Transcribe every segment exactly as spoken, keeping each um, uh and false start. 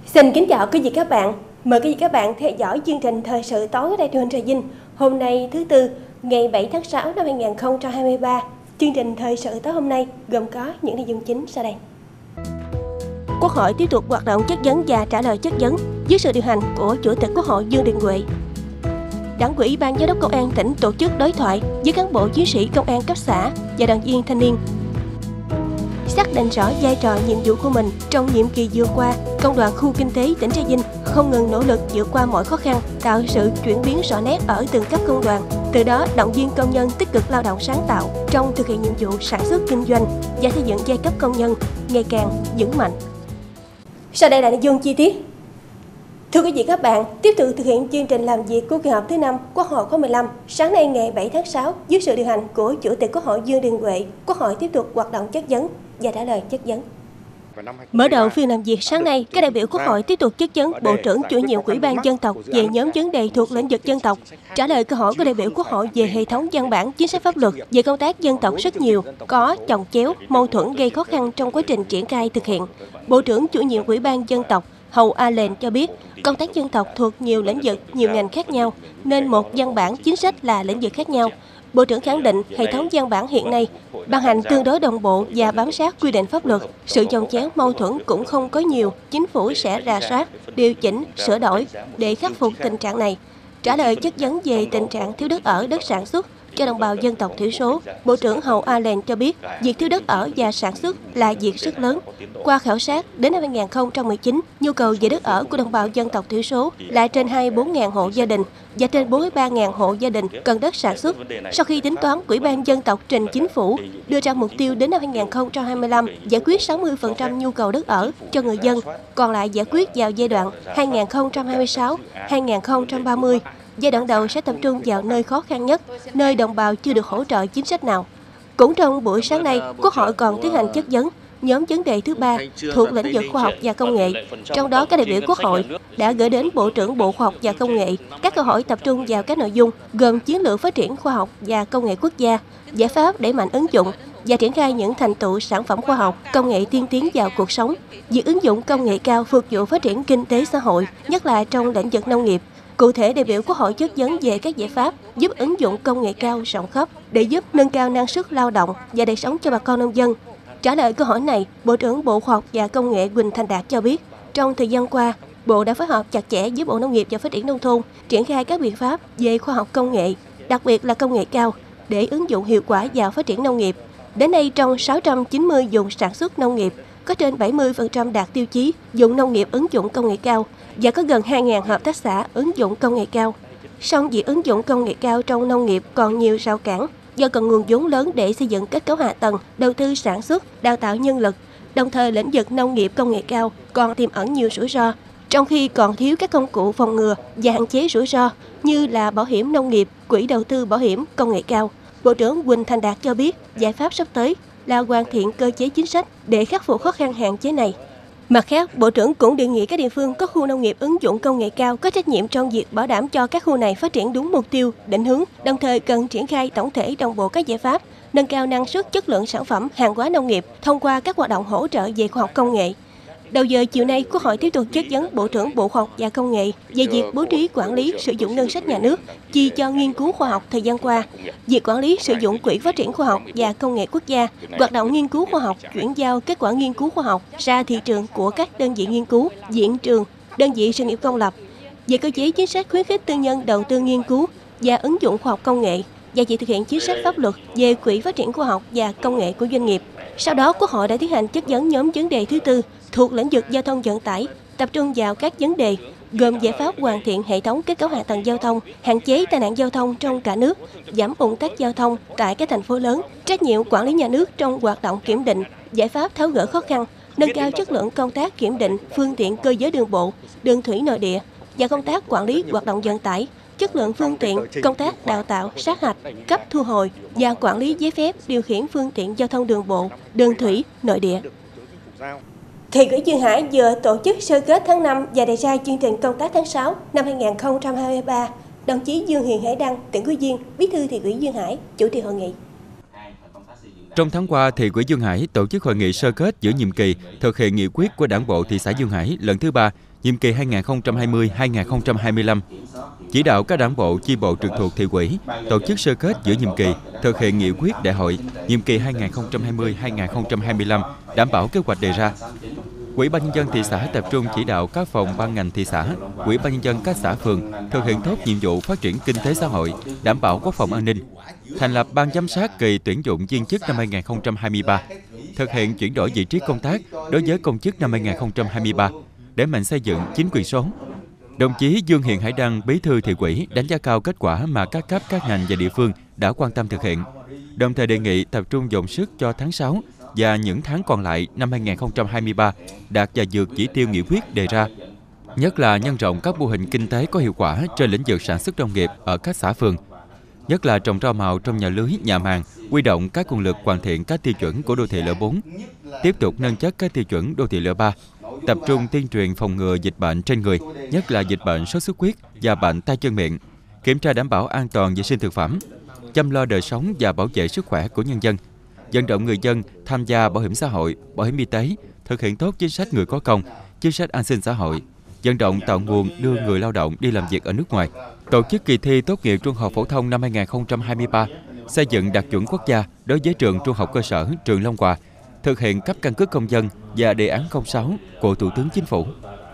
Xin kính chào quý vị các bạn. Mời quý vị các bạn theo dõi chương trình thời sự tối Đài truyền hình Trà Vinh. Hôm nay thứ Tư, ngày bảy tháng sáu năm hai nghìn không trăm hai mươi ba. Chương trình thời sự tối hôm nay gồm có những nội dung chính sau đây. Quốc hội tiếp tục hoạt động chất vấn và trả lời chất vấn dưới sự điều hành của Chủ tịch Quốc hội Dương Đình Huệ. Đảng ủy Ban Giám đốc Công an tỉnh tổ chức đối thoại với cán bộ chiến sĩ công an cấp xã và đoàn viên thanh niên. Xác định rõ vai trò nhiệm vụ của mình trong nhiệm kỳ vừa qua, Công đoàn khu kinh tế tỉnh Trà Vinh không ngừng nỗ lực vượt qua mọi khó khăn, tạo sự chuyển biến rõ nét ở từng cấp công đoàn. Từ đó, động viên công nhân tích cực lao động sáng tạo trong thực hiện nhiệm vụ sản xuất kinh doanh và xây dựng giai cấp công nhân ngày càng vững mạnh. Sau đây là nội dung chi tiết. Thưa quý vị các bạn, tiếp tục thực hiện chương trình làm việc của kỳ họp thứ năm Quốc hội khóa mười lăm, sáng nay ngày bảy tháng sáu, dưới sự điều hành của Chủ tịch Quốc hội Dương Đình Huệ, Quốc hội tiếp tục hoạt động chất vấn và trả lời chất vấn. Mở đầu phiên làm việc sáng nay, các đại biểu Quốc hội tiếp tục chất vấn Bộ trưởng chủ nhiệm Ủy ban Dân tộc về nhóm vấn đề thuộc lĩnh vực dân tộc. Trả lời câu hỏi của đại biểu Quốc hội về hệ thống văn bản chính sách pháp luật về công tác dân tộc rất nhiều, có chồng chéo, mâu thuẫn gây khó khăn trong quá trình triển khai thực hiện. Bộ trưởng chủ nhiệm Ủy ban Dân tộc Hầu A Lệnh cho biết, công tác dân tộc thuộc nhiều lĩnh vực, nhiều ngành khác nhau, nên một văn bản chính sách là lĩnh vực khác nhau. Bộ trưởng khẳng định hệ thống văn bản hiện nay ban hành tương đối đồng bộ và bám sát quy định pháp luật. Sự chồng chéo mâu thuẫn cũng không có nhiều, chính phủ sẽ rà soát, điều chỉnh, sửa đổi để khắc phục tình trạng này. Trả lời chất vấn về tình trạng thiếu đất ở, đất sản xuất cho đồng bào dân tộc thiểu số, Bộ trưởng Hầu A Lệnh cho biết việc thiếu đất ở và sản xuất là việc rất lớn. Qua khảo sát, đến năm hai nghìn không trăm mười chín, nhu cầu về đất ở của đồng bào dân tộc thiểu số là trên hai mươi bốn nghìn hộ gia đình và trên bốn mươi ba nghìn hộ gia đình cần đất sản xuất. Sau khi tính toán, Ủy ban Dân tộc trình Chính phủ đưa ra mục tiêu đến năm hai nghìn không trăm hai mươi lăm giải quyết sáu mươi phần trăm nhu cầu đất ở cho người dân, còn lại giải quyết vào giai đoạn hai nghìn không trăm hai mươi sáu đến hai nghìn không trăm ba mươi. Giai đoạn đầu sẽ tập trung vào nơi khó khăn nhất, nơi đồng bào chưa được hỗ trợ chính sách nào. Cũng trong buổi sáng nay, Quốc hội còn tiến hành chất vấn nhóm vấn đề thứ ba thuộc lĩnh vực khoa học và công nghệ. Trong đó, các đại biểu Quốc hội đã gửi đến Bộ trưởng Bộ Khoa học và Công nghệ các câu hỏi tập trung vào các nội dung gồm chiến lược phát triển khoa học và công nghệ quốc gia, giải pháp đẩy mạnh ứng dụng và triển khai những thành tựu sản phẩm khoa học, công nghệ tiên tiến vào cuộc sống, việc ứng dụng công nghệ cao phục vụ phát triển kinh tế xã hội, nhất là trong lĩnh vực nông nghiệp. Cụ thể, đại biểu Quốc hội chất vấn về các giải pháp giúp ứng dụng công nghệ cao rộng khắp để giúp nâng cao năng suất lao động và đời sống cho bà con nông dân. Trả lời câu hỏi này, Bộ trưởng Bộ Khoa học và Công nghệ Huỳnh Thành Đạt cho biết, trong thời gian qua, Bộ đã phối hợp chặt chẽ với Bộ Nông nghiệp và Phát triển Nông thôn, triển khai các biện pháp về khoa học công nghệ, đặc biệt là công nghệ cao, để ứng dụng hiệu quả vào phát triển nông nghiệp. Đến nay, trong sáu trăm chín mươi vùng sản xuất nông nghiệp, có trên bảy mươi phần trăm đạt tiêu chí dùng nông nghiệp ứng dụng công nghệ cao và có gần hai nghìn hợp tác xã ứng dụng công nghệ cao. Song việc ứng dụng công nghệ cao trong nông nghiệp còn nhiều rào cản do cần nguồn vốn lớn để xây dựng kết cấu hạ tầng, đầu tư sản xuất, đào tạo nhân lực. Đồng thời, lĩnh vực nông nghiệp công nghệ cao còn tiềm ẩn nhiều rủi ro, trong khi còn thiếu các công cụ phòng ngừa và hạn chế rủi ro như là bảo hiểm nông nghiệp, quỹ đầu tư bảo hiểm công nghệ cao. Bộ trưởng Huỳnh Thành Đạt cho biết, giải pháp sắp tới là hoàn thiện cơ chế chính sách để khắc phục khó khăn hạn chế này. Mặt khác, Bộ trưởng cũng đề nghị các địa phương có khu nông nghiệp ứng dụng công nghệ cao có trách nhiệm trong việc bảo đảm cho các khu này phát triển đúng mục tiêu, định hướng, đồng thời cần triển khai tổng thể đồng bộ các giải pháp, nâng cao năng suất chất lượng sản phẩm, hàng hóa nông nghiệp thông qua các hoạt động hỗ trợ về khoa học công nghệ. Đầu giờ chiều nay, Quốc hội tiếp tục chất vấn Bộ trưởng Bộ Khoa học và Công nghệ về việc bố trí quản lý sử dụng ngân sách nhà nước chi cho nghiên cứu khoa học thời gian qua, việc quản lý sử dụng Quỹ Phát triển Khoa học và Công nghệ Quốc gia, hoạt động nghiên cứu khoa học, chuyển giao kết quả nghiên cứu khoa học ra thị trường của các đơn vị nghiên cứu, viện trường, đơn vị sự nghiệp công lập, về cơ chế chính sách khuyến khích tư nhân đầu tư nghiên cứu và ứng dụng khoa học công nghệ, và việc thực hiện chính sách pháp luật về Quỹ Phát triển Khoa học và Công nghệ của doanh nghiệp. Sau đó, Quốc hội đã tiến hành chất vấn nhóm vấn đề thứ tư thuộc lĩnh vực giao thông vận tải, tập trung vào các vấn đề gồm giải pháp hoàn thiện hệ thống kết cấu hạ tầng giao thông, hạn chế tai nạn giao thông trong cả nước, giảm ùn tắc giao thông tại các thành phố lớn, trách nhiệm quản lý nhà nước trong hoạt động kiểm định, giải pháp tháo gỡ khó khăn, nâng cao chất lượng công tác kiểm định phương tiện cơ giới đường bộ, đường thủy nội địa và công tác quản lý hoạt động vận tải, chất lượng phương tiện, công tác đào tạo, sát hạch, cấp thu hồi và quản lý giấy phép điều khiển phương tiện giao thông đường bộ, đường thủy, nội địa. Thị ủy Duyên Hải vừa tổ chức sơ kết tháng năm và đề ra chương trình công tác tháng sáu năm hai nghìn không trăm hai mươi ba. Đồng chí Dương Hiền Hải Đăng, tỉnh ủy viên, Bí thư Thị ủy Duyên Hải chủ trì hội nghị. Trong tháng qua, Thị ủy Dương Hải tổ chức hội nghị sơ kết giữa nhiệm kỳ thực hiện nghị quyết của Đảng bộ thị xã Dương Hải lần thứ ba, nhiệm kỳ hai nghìn không trăm hai mươi đến hai nghìn không trăm hai mươi lăm. Chỉ đạo các đảng bộ, chi bộ trực thuộc thị ủy tổ chức sơ kết giữa nhiệm kỳ thực hiện nghị quyết đại hội nhiệm kỳ hai nghìn không trăm hai mươi đến hai nghìn không trăm hai mươi lăm, đảm bảo kế hoạch đề ra. Ủy ban nhân dân thị xã tập trung chỉ đạo các phòng ban ngành thị xã, Ủy ban nhân dân các xã phường thực hiện tốt nhiệm vụ phát triển kinh tế xã hội, đảm bảo quốc phòng an ninh. Thành lập ban giám sát kỳ tuyển dụng viên chức năm hai nghìn không trăm hai mươi ba, thực hiện chuyển đổi vị trí công tác đối với công chức năm hai nghìn không trăm hai mươi ba, đẩy mạnh xây dựng chính quyền số. Đồng chí Dương Hiền Hải Đăng, Bí thư Thị ủy đánh giá cao kết quả mà các cấp, các ngành và địa phương đã quan tâm thực hiện, đồng thời đề nghị tập trung dồn sức cho tháng sáu và những tháng còn lại năm hai nghìn không trăm hai mươi ba đạt và vượt chỉ tiêu nghị quyết đề ra, nhất là nhân rộng các mô hình kinh tế có hiệu quả trên lĩnh vực sản xuất nông nghiệp ở các xã phường, nhất là trồng rau màu trong nhà lưới, nhà màng, huy động các nguồn lực hoàn thiện các tiêu chuẩn của đô thị loại bốn, tiếp tục nâng chất các tiêu chuẩn đô thị loại ba, tập trung tuyên truyền phòng ngừa dịch bệnh trên người, nhất là dịch bệnh sốt xuất huyết và bệnh tay chân miệng, kiểm tra đảm bảo an toàn vệ sinh thực phẩm, chăm lo đời sống và bảo vệ sức khỏe của nhân dân, vận động người dân tham gia bảo hiểm xã hội, bảo hiểm y tế, thực hiện tốt chính sách người có công, chính sách an sinh xã hội, vận động tạo nguồn đưa người lao động đi làm việc ở nước ngoài, tổ chức kỳ thi tốt nghiệp trung học phổ thông năm hai nghìn không trăm hai mươi ba, xây dựng đạt chuẩn quốc gia đối với trường trung học cơ sở Trường Long Hòa, thực hiện cấp căn cước công dân và đề án không sáu của Thủ tướng Chính phủ.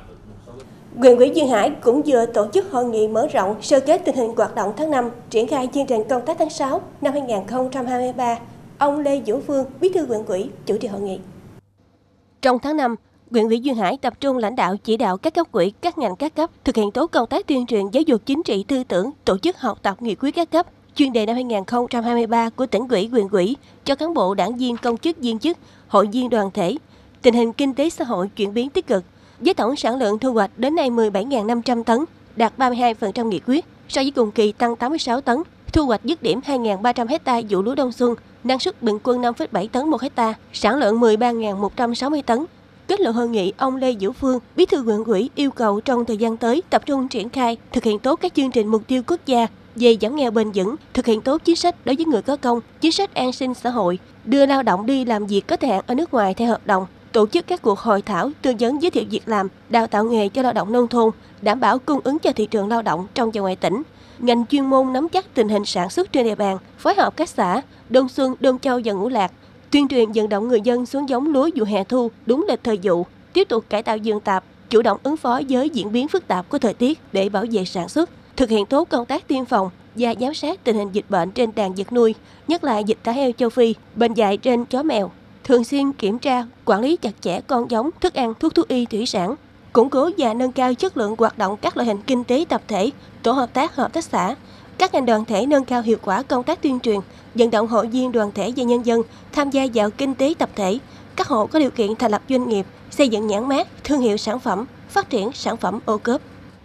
Huyện ủy Duyên Hải cũng vừa tổ chức hội nghị mở rộng sơ kết tình hình hoạt động tháng năm, triển khai chương trình công tác tháng sáu năm hai nghìn không trăm hai mươi ba. Ông Lê Vũ Phương, Bí thư huyện ủy, chủ trì hội nghị. Trong tháng năm, huyện ủy Duyên Hải tập trung lãnh đạo chỉ đạo các cấp ủy, các ngành các cấp thực hiện tốt công tác tuyên truyền giáo dục chính trị tư tưởng, tổ chức học tập nghị quyết các cấp, chuyên đề năm hai nghìn không trăm hai mươi ba của tỉnh ủy, huyện ủy cho cán bộ, đảng viên, công chức, viên chức, hội viên đoàn thể. Tình hình kinh tế xã hội chuyển biến tích cực, với tổng sản lượng thu hoạch đến nay mười bảy nghìn năm trăm tấn, đạt ba mươi hai phần trăm nghị quyết, so với cùng kỳ tăng tám mươi sáu tấn. Thu hoạch dứt điểm hai nghìn ba trăm ha vụ lúa đông xuân, năng suất bình quân năm phẩy bảy tấn một hecta, sản lượng mười ba nghìn một trăm sáu mươi tấn. Kết luận hội nghị, ông Lê Vũ Phương, Bí thư huyện ủy yêu cầu trong thời gian tới tập trung triển khai, thực hiện tốt các chương trình mục tiêu quốc gia về giảm nghèo bền vững, thực hiện tốt chính sách đối với người có công, chính sách an sinh xã hội, đưa lao động đi làm việc có thời hạn ở nước ngoài theo hợp đồng, tổ chức các cuộc hội thảo tư vấn giới thiệu việc làm, đào tạo nghề cho lao động nông thôn, đảm bảo cung ứng cho thị trường lao động trong và ngoài tỉnh. Ngành chuyên môn nắm chắc tình hình sản xuất trên địa bàn, phối hợp các xã Đông Xuân, Đông Châu và Ngũ Lạc, tuyên truyền vận động người dân xuống giống lúa vụ hè thu đúng lịch thời vụ, tiếp tục cải tạo vườn tạp, chủ động ứng phó với diễn biến phức tạp của thời tiết để bảo vệ sản xuất, thực hiện tốt công tác tiêm phòng và giám sát tình hình dịch bệnh trên đàn vật nuôi, nhất là dịch tả heo châu Phi, bệnh dại trên chó mèo, thường xuyên kiểm tra, quản lý chặt chẽ con giống, thức ăn, thuốc thú y, thủy sản, củng cố và nâng cao chất lượng hoạt động các loại hình kinh tế tập thể, tổ hợp tác, hợp tác xã. Các ngành đoàn thể nâng cao hiệu quả công tác tuyên truyền, vận động hội viên đoàn thể và nhân dân tham gia vào kinh tế tập thể. Các hộ có điều kiện thành lập doanh nghiệp, xây dựng nhãn mác, thương hiệu sản phẩm, phát triển sản phẩm ô cốp.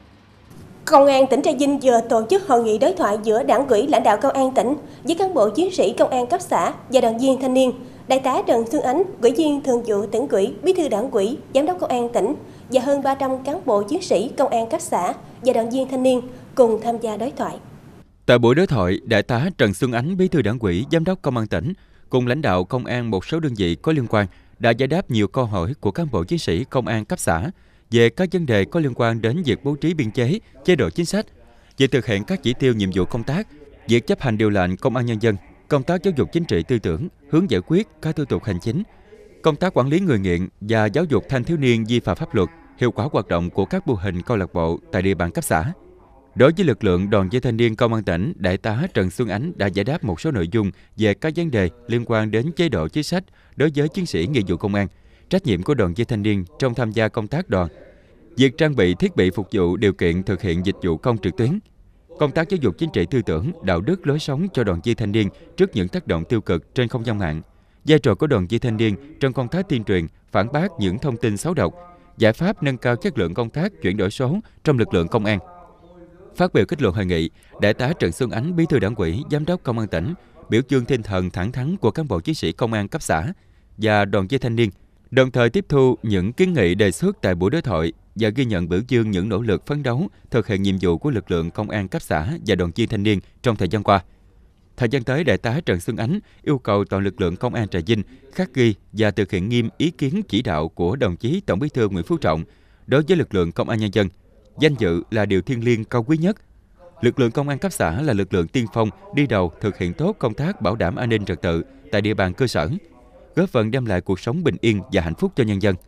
Công an tỉnh Trà Vinh vừa tổ chức hội nghị đối thoại giữa Đảng ủy lãnh đạo công an tỉnh với cán bộ chiến sĩ công an cấp xã và đoàn viên thanh niên. Đại tá Trần Xuân Ánh, Ủy viên Thường vụ Tỉnh ủy, Bí thư Đảng ủy, Giám đốc Công an tỉnh và hơn ba trăm cán bộ chiến sĩ công an cấp xã và đoàn viên thanh niên cùng tham gia đối thoại. Tại buổi đối thoại, Đại tá Trần Xuân Ánh, Bí thư Đảng ủy, Giám đốc Công an tỉnh cùng lãnh đạo công an một số đơn vị có liên quan đã giải đáp nhiều câu hỏi của cán bộ chiến sĩ công an cấp xã về các vấn đề có liên quan đến việc bố trí biên chế, chế độ chính sách, việc thực hiện các chỉ tiêu nhiệm vụ công tác, việc chấp hành điều lệnh Công an Nhân dân, công tác giáo dục chính trị tư tưởng, hướng giải quyết các thủ tục hành chính, công tác quản lý người nghiện và giáo dục thanh thiếu niên vi phạm pháp luật, hiệu quả hoạt động của các mô hình câu lạc bộ tại địa bàn cấp xã. Đối với lực lượng đoàn viên thanh niên Công an tỉnh, Đại tá Trần Xuân Ánh đã giải đáp một số nội dung về các vấn đề liên quan đến chế độ chính sách đối với chiến sĩ nghĩa vụ công an, trách nhiệm của đoàn viên thanh niên trong tham gia công tác đoàn, việc trang bị thiết bị phục vụ điều kiện thực hiện dịch vụ công trực tuyến, công tác giáo dục chính trị tư tưởng, đạo đức lối sống cho đoàn viên thanh niên trước những tác động tiêu cực trên không gian mạng, vai trò của đoàn viên thanh niên trong công tác tuyên truyền, phản bác những thông tin xấu độc, giải pháp nâng cao chất lượng công tác chuyển đổi số trong lực lượng công an. Phát biểu kết luận hội nghị, Đại tá Trần Xuân Ánh, Bí thư Đảng ủy, Giám đốc Công an tỉnh biểu dương tinh thần thẳng thắn của cán bộ chiến sĩ công an cấp xã và đoàn viên thanh niên, đồng thời tiếp thu những kiến nghị đề xuất tại buổi đối thoại và ghi nhận biểu dương những nỗ lực phấn đấu thực hiện nhiệm vụ của lực lượng công an cấp xã và đoàn viên thanh niên trong thời gian qua. Thời gian tới, Đại tá Trần Xuân Ánh yêu cầu toàn lực lượng công an Trà Vinh khắc ghi và thực hiện nghiêm ý kiến chỉ đạo của đồng chí Tổng Bí thư Nguyễn Phú Trọng đối với lực lượng công an nhân dân. Danh dự là điều thiêng liêng cao quý nhất. Lực lượng công an cấp xã là lực lượng tiên phong đi đầu thực hiện tốt công tác bảo đảm an ninh trật tự tại địa bàn cơ sở, góp phần đem lại cuộc sống bình yên và hạnh phúc cho nhân dân.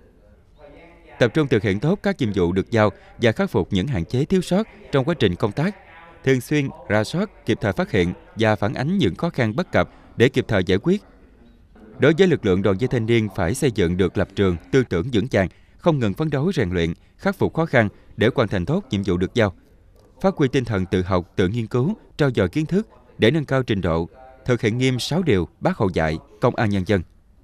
Tập trung thực hiện tốt các nhiệm vụ được giao và khắc phục những hạn chế thiếu sót trong quá trình công tác, thường xuyên rà soát, kịp thời phát hiện và phản ánh những khó khăn bất cập để kịp thời giải quyết. Đối với lực lượng đoàn viên thanh niên phải xây dựng được lập trường, tư tưởng vững vàng, không ngừng phấn đấu rèn luyện, khắc phục khó khăn để hoàn thành tốt nhiệm vụ được giao. Phát huy tinh thần tự học, tự nghiên cứu, trau dồi kiến thức để nâng cao trình độ, thực hiện nghiêm sáu điều Bác Hồ dạy công an nhân dân.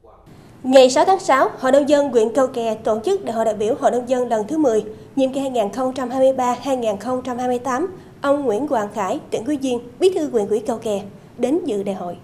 Ngày sáu tháng sáu, Hội nông dân huyện Cầu Kè tổ chức Đại hội đại biểu Hội nông dân lần thứ mười, nhiệm kỳ hai nghìn không trăm hai mươi ba đến hai nghìn không trăm hai mươi tám. Ông Nguyễn Hoàng Khải, tỉnh ủy viên, Bí thư huyện ủy Cầu Kè đến dự đại hội.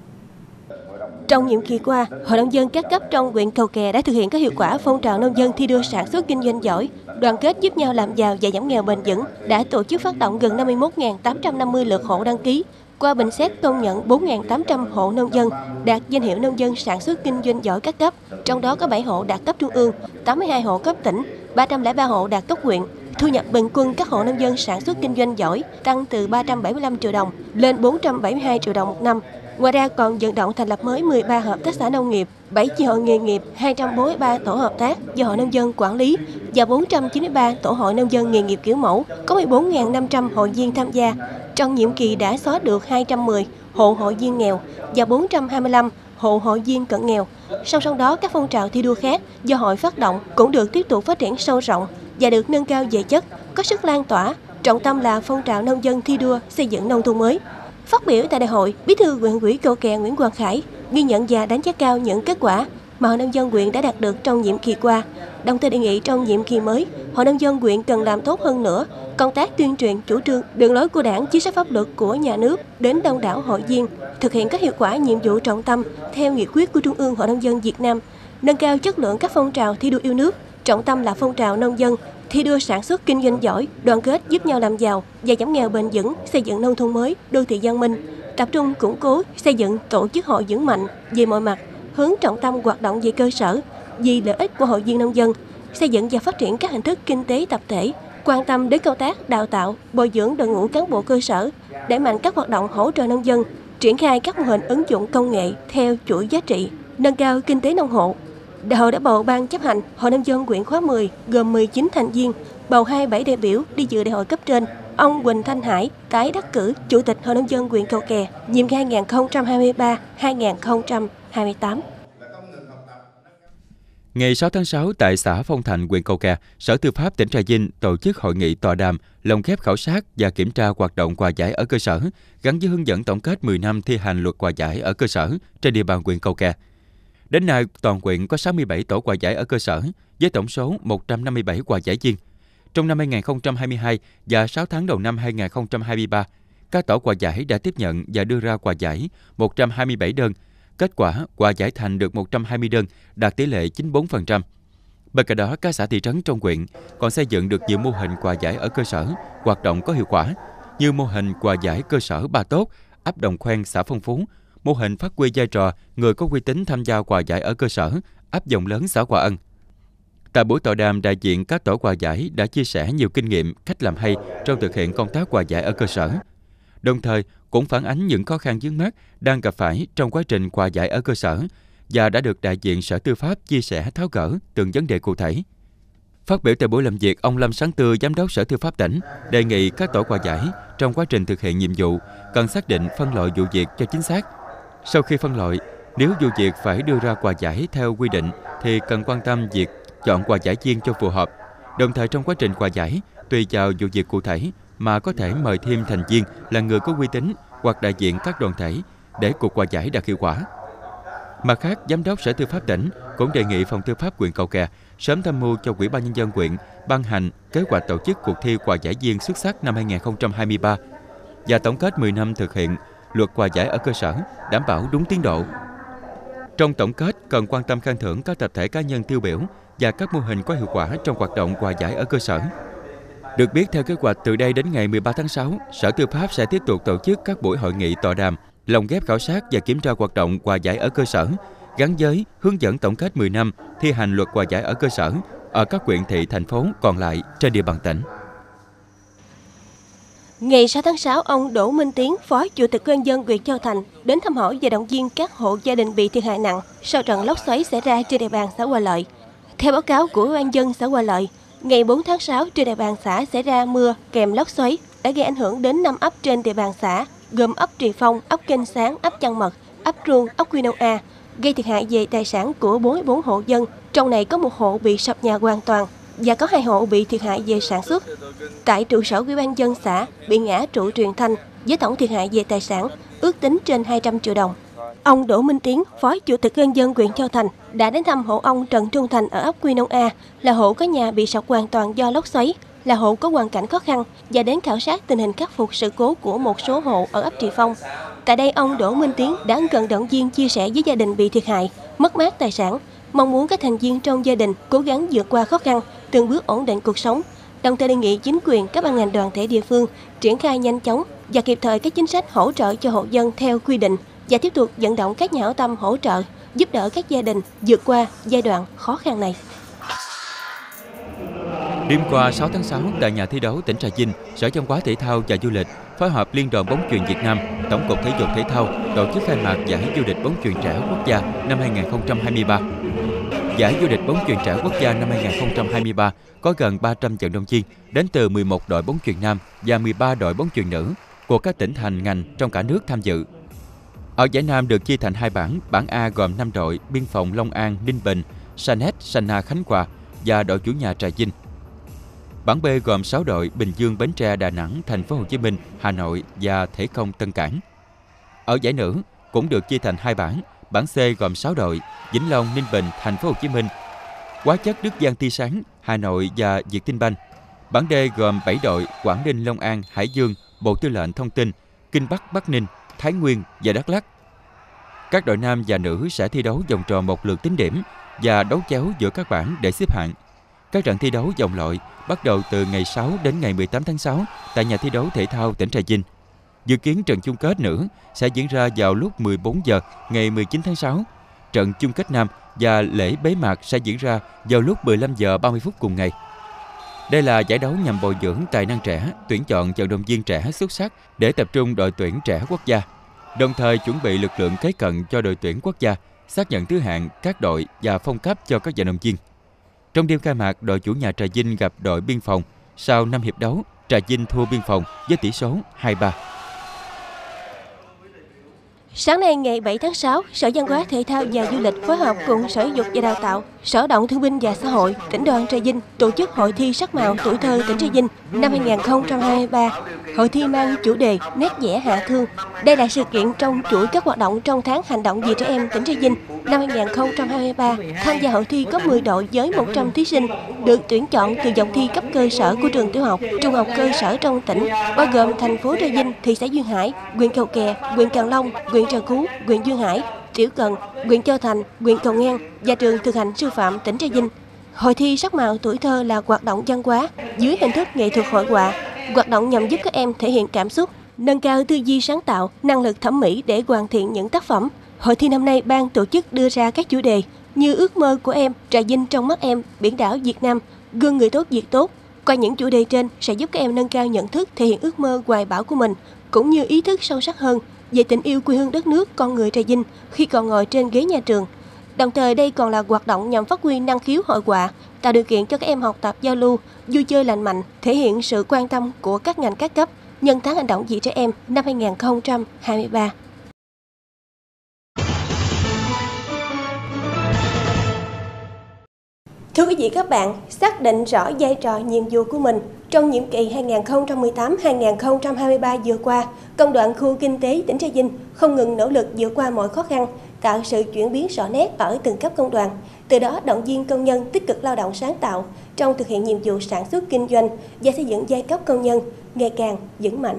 Trong nhiệm kỳ qua, Hội nông dân các cấp trong huyện Cầu Kè đã thực hiện có hiệu quả phong trào nông dân thi đua sản xuất kinh doanh giỏi, đoàn kết giúp nhau làm giàu và giảm nghèo bền vững, đã tổ chức phát động gần năm mươi mốt nghìn tám trăm năm mươi lượt hộ đăng ký. Qua bình xét công nhận bốn nghìn tám trăm hộ nông dân đạt danh hiệu nông dân sản xuất kinh doanh giỏi các cấp, trong đó có bảy hộ đạt cấp trung ương, tám mươi hai hộ cấp tỉnh, ba trăm lẻ ba hộ đạt cấp huyện. Thu nhập bình quân các hộ nông dân sản xuất kinh doanh giỏi tăng từ ba trăm bảy mươi lăm triệu đồng lên bốn trăm bảy mươi hai triệu đồng một năm. Ngoài ra còn vận động thành lập mới mười ba hợp tác xã nông nghiệp, bảy chi hội nghề nghiệp, hai trăm bốn mươi ba tổ hợp tác do hội nông dân quản lý và bốn trăm chín mươi ba tổ hội nông dân nghề nghiệp kiểu mẫu, có mười bốn nghìn năm trăm hội viên tham gia. Trong nhiệm kỳ đã xóa được hai trăm mười hộ hội viên nghèo và bốn trăm hai mươi lăm hộ hội viên cận nghèo. Song song đó, các phong trào thi đua khác do hội phát động cũng được tiếp tục phát triển sâu rộng và được nâng cao về chất, có sức lan tỏa. Trọng tâm là phong trào nông dân thi đua xây dựng nông thôn mới. Phát biểu tại đại hội, Bí thư huyện ủy Cầu Kè Nguyễn Hoàng Khải ghi nhận và đánh giá cao những kết quả mà Hội nông dân huyện đã đạt được trong nhiệm kỳ qua. Đồng thời đề nghị trong nhiệm kỳ mới, Hội nông dân huyện cần làm tốt hơn nữa công tác tuyên truyền chủ trương, đường lối của Đảng, chính sách pháp luật của nhà nước đến đông đảo hội viên, thực hiện các hiệu quả nhiệm vụ trọng tâm theo nghị quyết của Trung ương Hội nông dân Việt Nam, nâng cao chất lượng các phong trào thi đua yêu nước, trọng tâm là phong trào nông dân thi đua sản xuất kinh doanh giỏi, đoàn kết giúp nhau làm giàu và giảm nghèo bền vững, xây dựng nông thôn mới, đô thị văn minh, tập trung củng cố xây dựng tổ chức hội vững mạnh về mọi mặt, hướng trọng tâm hoạt động về cơ sở, vì lợi ích của hội viên nông dân, xây dựng và phát triển các hình thức kinh tế tập thể, quan tâm đến công tác đào tạo, bồi dưỡng đội ngũ cán bộ cơ sở, đẩy mạnh các hoạt động hỗ trợ nông dân, triển khai các mô hình ứng dụng công nghệ theo chuỗi giá trị, nâng cao kinh tế nông hộ. Đại hội đã bầu ban chấp hành Hội nông dân huyện khóa mười gồm mười chín thành viên, bầu hai mươi bảy đại biểu đi dự đại hội cấp trên. Ông Huỳnh Thanh Hải tái đắc cử Chủ tịch Hội nông dân huyện Cầu Kè nhiệm kỳ hai nghìn không trăm hai mươi ba đến hai nghìn không trăm hai mươi tám. Ngày sáu tháng sáu, tại xã Phong Thạnh, huyện Cầu Kè, Sở Tư pháp tỉnh Trà Vinh tổ chức hội nghị tọa đàm lồng ghép khảo sát và kiểm tra hoạt động quà giải ở cơ sở, gắn với hướng dẫn tổng kết mười năm thi hành luật quà giải ở cơ sở trên địa bàn huyện Cầu Kè. Đến nay, toàn huyện có sáu mươi bảy tổ quà giải ở cơ sở, với tổng số một trăm năm mươi bảy quà giải viên. Trong năm hai nghìn không trăm hai mươi hai và sáu tháng đầu năm hai nghìn không trăm hai mươi ba, các tổ quà giải đã tiếp nhận và đưa ra quà giải một trăm hai mươi bảy đơn. Kết quả, quà giải thành được một trăm hai mươi đơn, đạt tỷ lệ chín mươi tư phần trăm. Bên cạnh đó, các xã thị trấn trong huyện còn xây dựng được nhiều mô hình quà giải ở cơ sở, hoạt động có hiệu quả, như mô hình quà giải cơ sở Ba Tốt, ấp Đồng Khoen, xã Phong Phú, mô hình phát huy vai trò người có uy tín tham gia quà giải ở cơ sở, ấp Dòng Lớn, xã Hòa Ân. Tại buổi tọa đàm, đại diện các tổ quà giải đã chia sẻ nhiều kinh nghiệm, cách làm hay trong thực hiện công tác quà giải ở cơ sở. Đồng thời, cũng phản ánh những khó khăn vướng mắc đang gặp phải trong quá trình quà giải ở cơ sở và đã được đại diện Sở Tư pháp chia sẻ tháo gỡ từng vấn đề cụ thể. Phát biểu tại buổi làm việc, ông Lâm Sáng Tươi, Giám đốc Sở Tư pháp tỉnh, đề nghị các tổ quà giải trong quá trình thực hiện nhiệm vụ cần xác định phân loại vụ việc cho chính xác. Sau khi phân loại, nếu vụ việc phải đưa ra quà giải theo quy định thì cần quan tâm việc chọn quà giải viên cho phù hợp. Đồng thời trong quá trình quà giải, tùy vào vụ việc cụ thể mà có thể mời thêm thành viên là người có uy tín hoặc đại diện các đoàn thể để cuộc quà giải đạt hiệu quả. Mặt khác, Giám đốc Sở Tư pháp tỉnh cũng đề nghị Phòng Tư pháp huyện Cầu Kè sớm tham mưu cho Ủy ban Nhân dân huyện ban hành kế hoạch tổ chức cuộc thi quà giải viên xuất sắc năm hai nghìn không trăm hai mươi ba và tổng kết mười năm thực hiện luật quà giải ở cơ sở, đảm bảo đúng tiến độ. Trong tổng kết, cần quan tâm khen thưởng các tập thể cá nhân tiêu biểu và các mô hình có hiệu quả trong hoạt động quà giải ở cơ sở. Được biết, theo kế hoạch, từ đây đến ngày mười ba tháng sáu, Sở Tư pháp sẽ tiếp tục tổ chức các buổi hội nghị tọa đàm lồng ghép khảo sát và kiểm tra hoạt động hòa giải ở cơ sở, gắn với hướng dẫn tổng kết mười năm thi hành luật hòa giải ở cơ sở ở các huyện thị, thành phố còn lại trên địa bàn tỉnh. Ngày sáu tháng sáu, ông Đỗ Minh Tiến, Phó Chủ tịch Ủy ban nhân dân huyện Châu Thành đến thăm hỏi và động viên các hộ gia đình bị thiệt hại nặng sau trận lốc xoáy xảy ra trên địa bàn xã Hòa Lợi. Theo báo cáo của Ủy ban nhân dân xã Hòa Lợi, ngày bốn tháng sáu trên địa bàn xã xảy ra mưa kèm lốc xoáy đã gây ảnh hưởng đến năm ấp trên địa bàn xã, gồm ấp Trì Phong, ấp Kênh Sáng, ấp Chăn Mật, ấp Ruông, ấp Quy Nông A, gây thiệt hại về tài sản của bốn mươi bốn hộ dân. Trong này có một hộ bị sập nhà hoàn toàn và có hai hộ bị thiệt hại về sản xuất. Tại trụ sở Ủy ban nhân dân xã bị ngã trụ truyền thanh với tổng thiệt hại về tài sản ước tính trên hai trăm triệu đồng. Ông Đỗ Minh Tiến, Phó Chủ tịch Ủy ban nhân dân huyện Châu Thành đã đến thăm hộ ông Trần Trung Thành ở ấp Quy Nông A, là hộ có nhà bị sập hoàn toàn do lốc xoáy, là hộ có hoàn cảnh khó khăn, và đến khảo sát tình hình khắc phục sự cố của một số hộ ở ấp Trì Phong. Tại đây, ông Đỗ Minh Tiến đã gần động viên chia sẻ với gia đình bị thiệt hại, mất mát tài sản, mong muốn các thành viên trong gia đình cố gắng vượt qua khó khăn, từng bước ổn định cuộc sống. Đồng thời đề nghị chính quyền, các ban ngành đoàn thể địa phương triển khai nhanh chóng và kịp thời các chính sách hỗ trợ cho hộ dân theo quy định và tiếp tục vận động các nhà hảo tâm hỗ trợ, giúp đỡ các gia đình vượt qua giai đoạn khó khăn này. Đêm qua sáu tháng sáu, tại nhà thi đấu tỉnh Trà Vinh, Sở Văn hóa Thể thao và Du lịch phối hợp Liên đoàn bóng chuyền Việt Nam, Tổng cục Thể dục Thể thao tổ chức khai mạc giải vô địch bóng chuyền trẻ quốc gia năm hai nghìn không trăm hai mươi ba. Giải vô địch bóng chuyền trẻ quốc gia năm hai nghìn không trăm hai mươi ba có gần ba trăm vận động viên đến từ mười một đội bóng chuyền nam và mười ba đội bóng chuyền nữ của các tỉnh thành ngành trong cả nước tham dự. Ở giải nam được chia thành hai bảng, bảng A gồm năm đội: Biên phòng Long An, Ninh Bình, Sanet, Sana, Khánh Hòa và đội chủ nhà Trà Vinh. Bảng B gồm sáu đội: Bình Dương, Bến Tre, Đà Nẵng, Thành phố Hồ Chí Minh, Hà Nội và Thể Công, Tân Cảng. Ở giải nữ cũng được chia thành hai bảng, bảng C gồm sáu đội: Vĩnh Long, Ninh Bình, Thành phố Hồ Chí Minh, Hóa chất Đức Giang Tia Sáng, Hà Nội và Vietinbank. Bảng D gồm bảy đội: Quảng Ninh, Long An, Hải Dương, Bộ Tư lệnh Thông tin, Kinh Bắc, Bắc Ninh, Thái Nguyên và Đắk Lắk. Các đội nam và nữ sẽ thi đấu vòng tròn một lượt tính điểm và đấu chéo giữa các bảng để xếp hạng. Các trận thi đấu vòng loại bắt đầu từ ngày sáu đến ngày mười tám tháng sáu tại nhà thi đấu thể thao tỉnh Trà Vinh. Dự kiến trận chung kết nữ sẽ diễn ra vào lúc mười bốn giờ ngày mười chín tháng sáu. Trận chung kết nam và lễ bế mạc sẽ diễn ra vào lúc mười lăm giờ ba mươi phút cùng ngày. Đây là giải đấu nhằm bồi dưỡng tài năng trẻ, tuyển chọn vận động viên trẻ xuất sắc để tập trung đội tuyển trẻ quốc gia, đồng thời chuẩn bị lực lượng kế cận cho đội tuyển quốc gia, xác nhận thứ hạng các đội và phong cấp cho các vận động viên. Trong đêm khai mạc, đội chủ nhà Trà Vinh gặp đội Biên phòng. Sau năm hiệp đấu, Trà Vinh thua Biên phòng với tỷ số hai ba. Sáng nay ngày bảy tháng sáu, Sở Văn hóa Thể thao và Du lịch phối hợp cùng Sở Giáo dục và Đào tạo, Sở Lao động Thương binh và Xã hội, tỉnh đoàn Trà Vinh tổ chức hội thi sắc màu tuổi thơ tỉnh Trà Vinh năm hai nghìn không trăm hai mươi ba. Hội thi mang chủ đề Nét vẽ hạ thương. Đây là sự kiện trong chuỗi các hoạt động trong tháng hành động vì trẻ em tỉnh Trà Vinh năm hai nghìn không trăm hai mươi ba. Tham gia hội thi có mười đội với một trăm thí sinh được tuyển chọn từ vòng thi cấp cơ sở của trường tiểu học, trung học cơ sở trong tỉnh, bao gồm thành phố Trà Vinh, thị xã Duyên Hải, huyện Cầu Kè, huyện Càng Long, huyện Trà Cú, huyện Duyên Hải, Tiểu Cần, huyện Châu Thành, huyện Cầu Ngang và trường thực hành sư phạm tỉnh Trà Vinh. Hội thi sắc màu tuổi thơ là hoạt động văn hóa dưới hình thức nghệ thuật hội họa. Hoạt động nhằm giúp các em thể hiện cảm xúc, nâng cao tư duy sáng tạo, năng lực thẩm mỹ để hoàn thiện những tác phẩm. Hội thi năm nay ban tổ chức đưa ra các chủ đề như ước mơ của em, Trà Vinh trong mắt em, biển đảo Việt Nam, gương người tốt việc tốt. Qua những chủ đề trên sẽ giúp các em nâng cao nhận thức, thể hiện ước mơ hoài bão của mình, cũng như ý thức sâu sắc hơn về tình yêu quê hương đất nước, con người Trà Vinh khi còn ngồi trên ghế nhà trường. Đồng thời đây còn là hoạt động nhằm phát huy năng khiếu hội họa, tạo điều kiện cho các em học tập giao lưu, vui chơi lành mạnh, thể hiện sự quan tâm của các ngành các cấp nhân tháng hành động vì trẻ em năm hai nghìn không trăm hai mươi ba. Thưa quý vị các bạn, xác định rõ vai trò nhiệm vụ của mình trong nhiệm kỳ hai nghìn không trăm mười tám đến hai nghìn không trăm hai mươi ba vừa qua, Công đoàn khu kinh tế tỉnh Trà Vinh không ngừng nỗ lực vượt qua mọi khó khăn, tạo sự chuyển biến rõ nét ở từng cấp công đoàn, từ đó động viên công nhân tích cực lao động sáng tạo trong thực hiện nhiệm vụ sản xuất kinh doanh và xây dựng giai cấp công nhân ngày càng vững mạnh.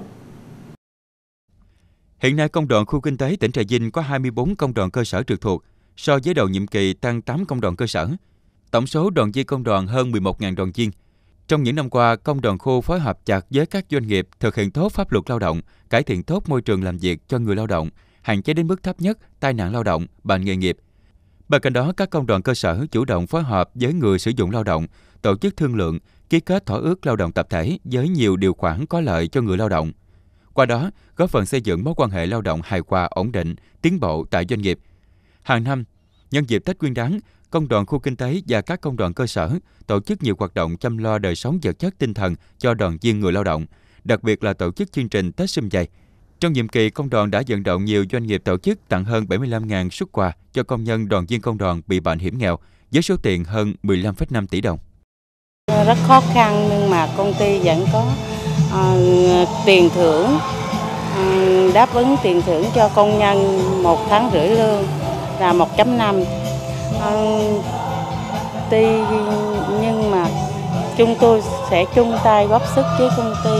Hiện nay, Công đoàn khu kinh tế tỉnh Trà Vinh có hai mươi bốn công đoàn cơ sở trực thuộc, so với đầu nhiệm kỳ tăng tám công đoàn cơ sở. Tổng số đoàn viên công đoàn hơn mười một nghìn đoàn viên. Trong những năm qua, Công đoàn khu phối hợp chặt với các doanh nghiệp thực hiện tốt pháp luật lao động, cải thiện tốt môi trường làm việc cho người lao động, hạn chế đến mức thấp nhất tai nạn lao động, bệnh nghề nghiệp. Bên cạnh đó, các công đoàn cơ sở chủ động phối hợp với người sử dụng lao động, tổ chức thương lượng, ký kết thỏa ước lao động tập thể với nhiều điều khoản có lợi cho người lao động. Qua đó, góp phần xây dựng mối quan hệ lao động hài hòa, ổn định, tiến bộ tại doanh nghiệp. Hàng năm, nhân dịp Tết Nguyên đán, công đoàn khu kinh tế và các công đoàn cơ sở tổ chức nhiều hoạt động chăm lo đời sống vật chất tinh thần cho đoàn viên người lao động, đặc biệt là tổ chức chương trình Tết Sum Vầy. Trong nhiệm kỳ, công đoàn đã vận động nhiều doanh nghiệp tổ chức tặng hơn bảy mươi lăm nghìn suất quà cho công nhân đoàn viên công đoàn bị bệnh hiểm nghèo với số tiền hơn mười lăm phẩy năm tỷ đồng. Rất khó khăn nhưng mà công ty vẫn có uh, tiền thưởng, uh, đáp ứng tiền thưởng cho công nhân một tháng rưỡi lương là một phẩy năm. Uh, tuy nhưng mà chúng tôi sẽ chung tay góp sức với công ty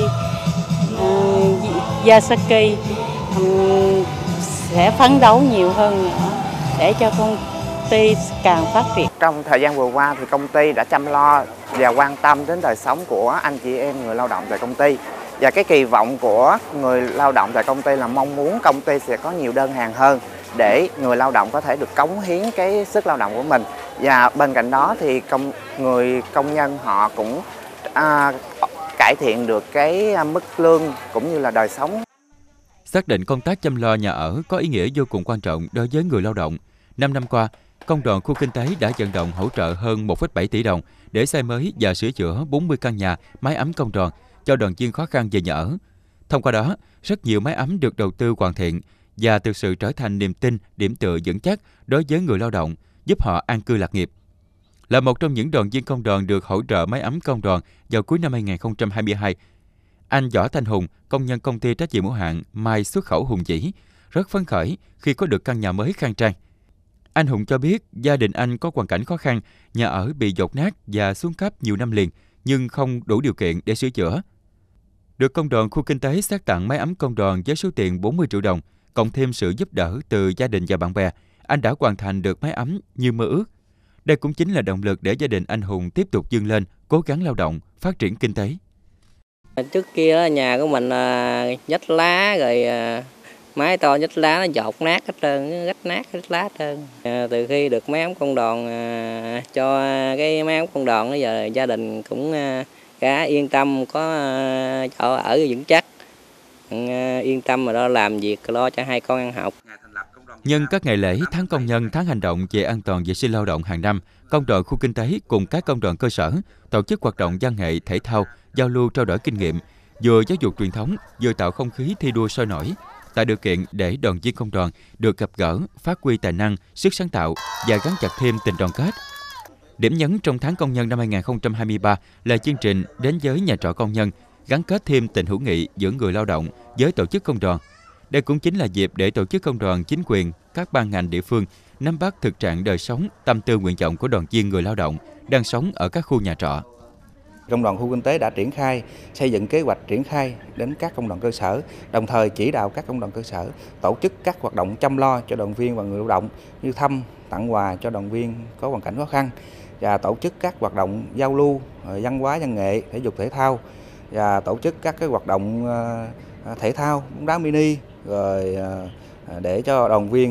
uh, Yasaki um, sẽ phấn đấu nhiều hơn nữa để cho công ty càng phát triển. Trong thời gian vừa qua thì công ty đã chăm lo và quan tâm đến đời sống của anh chị em người lao động tại công ty. Và cái kỳ vọng của người lao động tại công ty là mong muốn công ty sẽ có nhiều đơn hàng hơn để người lao động có thể được cống hiến cái sức lao động của mình. Và bên cạnh đó thì công, người công nhân họ cũng à, cải thiện được cái mức lương cũng như là đời sống. Xác định công tác chăm lo nhà ở có ý nghĩa vô cùng quan trọng đối với người lao động. Năm năm qua, công đoàn khu kinh tế đã vận động hỗ trợ hơn một phẩy bảy tỷ đồng để xây mới và sửa chữa bốn mươi căn nhà, mái ấm công đoàn cho đoàn viên khó khăn về nhà ở. Thông qua đó, rất nhiều mái ấm được đầu tư hoàn thiện và thực sự trở thành niềm tin, điểm tựa vững chắc đối với người lao động, giúp họ an cư lạc nghiệp. Là một trong những đoàn viên công đoàn được hỗ trợ mái ấm công đoàn vào cuối năm hai nghìn không trăm hai mươi hai, anh Võ Thanh Hùng, công nhân công ty trách nhiệm hữu hạn Mai Xuất khẩu Hùng Vĩ, rất phấn khởi khi có được căn nhà mới khang trang. Anh Hùng cho biết gia đình anh có hoàn cảnh khó khăn, nhà ở bị dột nát và xuống cấp nhiều năm liền, nhưng không đủ điều kiện để sửa chữa. Được công đoàn khu kinh tế xét tặng mái ấm công đoàn với số tiền bốn mươi triệu đồng, cộng thêm sự giúp đỡ từ gia đình và bạn bè, anh đã hoàn thành được mái ấm như mơ ước. Đây cũng chính là động lực để gia đình anh Hùng tiếp tục vươn lên, cố gắng lao động, phát triển kinh tế. Trước kia nhà của mình nhách lá rồi mái to nhách lá nó dột nát hết trơn, rách nát hết lá hết trơn. Từ khi được mái ấm công đoàn cho cái mái ấm công đoàn bây giờ gia đình cũng khá yên tâm, có chỗ ở vững chắc, yên tâm mà lo làm việc, lo cho hai con ăn học. Nhân các ngày lễ, tháng công nhân, tháng hành động về an toàn vệ sinh lao động hàng năm, công đoàn khu kinh tế cùng các công đoàn cơ sở tổ chức hoạt động văn nghệ, thể thao, giao lưu trao đổi kinh nghiệm, vừa giáo dục truyền thống, vừa tạo không khí thi đua sôi nổi, tạo điều kiện để đoàn viên công đoàn được gặp gỡ, phát huy tài năng, sức sáng tạo và gắn chặt thêm tình đoàn kết. Điểm nhấn trong tháng công nhân năm hai nghìn không trăm hai mươi ba là chương trình đến với nhà trọ công nhân, gắn kết thêm tình hữu nghị giữa người lao động với tổ chức công đoàn. Đây cũng chính là dịp để tổ chức công đoàn, chính quyền, các ban ngành địa phương nắm bắt thực trạng đời sống, tâm tư nguyện vọng của đoàn viên người lao động đang sống ở các khu nhà trọ. Công đoàn khu kinh tế đã triển khai xây dựng kế hoạch triển khai đến các công đoàn cơ sở, đồng thời chỉ đạo các công đoàn cơ sở tổ chức các hoạt động chăm lo cho đoàn viên và người lao động như thăm, tặng quà cho đoàn viên có hoàn cảnh khó khăn và tổ chức các hoạt động giao lưu, văn hóa, văn nghệ, thể dục thể thao và tổ chức các cái hoạt động thể thao, bóng đá mini rồi để cho đoàn viên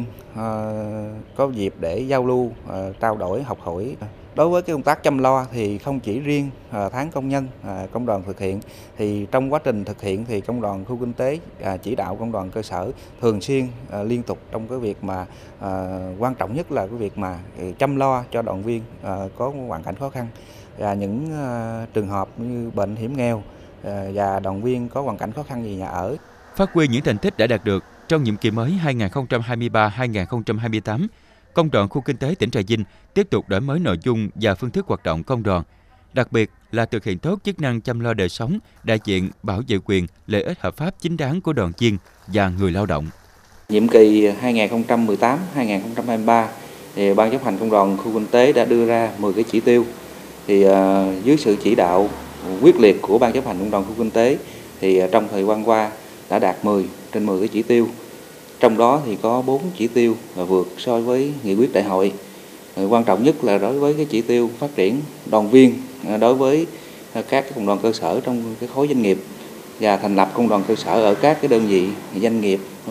có dịp để giao lưu, trao đổi, học hỏi. Đối với cái công tác chăm lo thì không chỉ riêng tháng công nhân công đoàn thực hiện, thì trong quá trình thực hiện thì công đoàn khu kinh tế chỉ đạo công đoàn cơ sở thường xuyên liên tục trong cái việc mà quan trọng nhất là cái việc mà chăm lo cho đoàn viên có hoàn cảnh khó khăn và những trường hợp như bệnh hiểm nghèo và đoàn viên có hoàn cảnh khó khăn về nhà ở. Phát huy những thành tích đã đạt được trong nhiệm kỳ mới hai nghìn không trăm hai mươi ba đến hai nghìn không trăm hai mươi tám, Công đoàn khu kinh tế tỉnh Trà Vinh tiếp tục đổi mới nội dung và phương thức hoạt động công đoàn, đặc biệt là thực hiện tốt chức năng chăm lo đời sống, đại diện, bảo vệ quyền, lợi ích hợp pháp chính đáng của đoàn viên và người lao động. Nhiệm kỳ hai nghìn không trăm mười tám đến hai nghìn không trăm hai mươi ba, thì Ban chấp hành Công đoàn khu kinh tế đã đưa ra mười cái chỉ tiêu. Thì uh, dưới sự chỉ đạo quyết liệt của Ban chấp hành Công đoàn khu kinh tế, thì uh, trong thời gian qua đã đạt mười trên mười cái chỉ tiêu. Trong đó thì có bốn chỉ tiêu là vượt so với nghị quyết đại hội. Quan trọng nhất là đối với cái chỉ tiêu phát triển đoàn viên đối với các công đoàn cơ sở trong cái khối doanh nghiệp và thành lập công đoàn cơ sở ở các cái đơn vị doanh nghiệp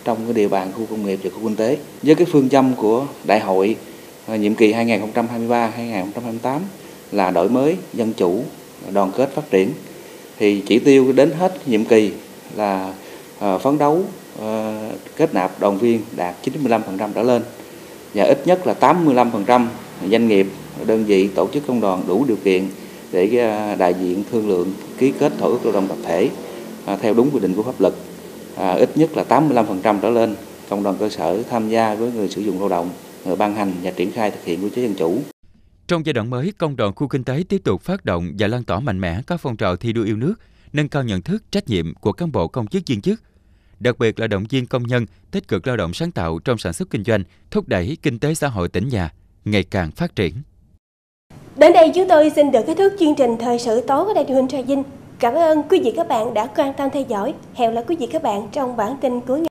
trong cái địa bàn khu công nghiệp và khu kinh tế. Với cái phương châm của đại hội nhiệm kỳ hai nghìn không trăm hai mươi ba đến hai nghìn không trăm hai mươi tám là đổi mới, dân chủ, đoàn kết, phát triển, thì chỉ tiêu đến hết nhiệm kỳ là uh, phấn đấu uh, kết nạp đoàn viên đạt chín mươi lăm phần trăm trở lên, và ít nhất là tám mươi lăm phần trăm doanh nghiệp, đơn vị, tổ chức công đoàn đủ điều kiện để uh, đại diện thương lượng ký kết thỏa ước lao động tập thể uh, theo đúng quy định của pháp luật. Uh, ít nhất là tám mươi lăm phần trăm trở lên công đoàn cơ sở tham gia với người sử dụng lao động, người ban hành và triển khai thực hiện quy chế dân chủ. Trong giai đoạn mới, công đoàn khu kinh tế tiếp tục phát động và lan tỏa mạnh mẽ các phong trào thi đua yêu nước, nâng cao nhận thức, trách nhiệm của cán bộ công chức viên chức, đặc biệt là động viên công nhân tích cực lao động sáng tạo trong sản xuất kinh doanh, thúc đẩy kinh tế xã hội tỉnh nhà ngày càng phát triển. Đến đây chúng tôi xin được kết thúc chương trình thời sự tối của Đài Truyền hình Trà Vinh. Cảm ơn quý vị các bạn đã quan tâm theo dõi. Hẹn gặp lại quý vị các bạn trong bản tin cuối ngày.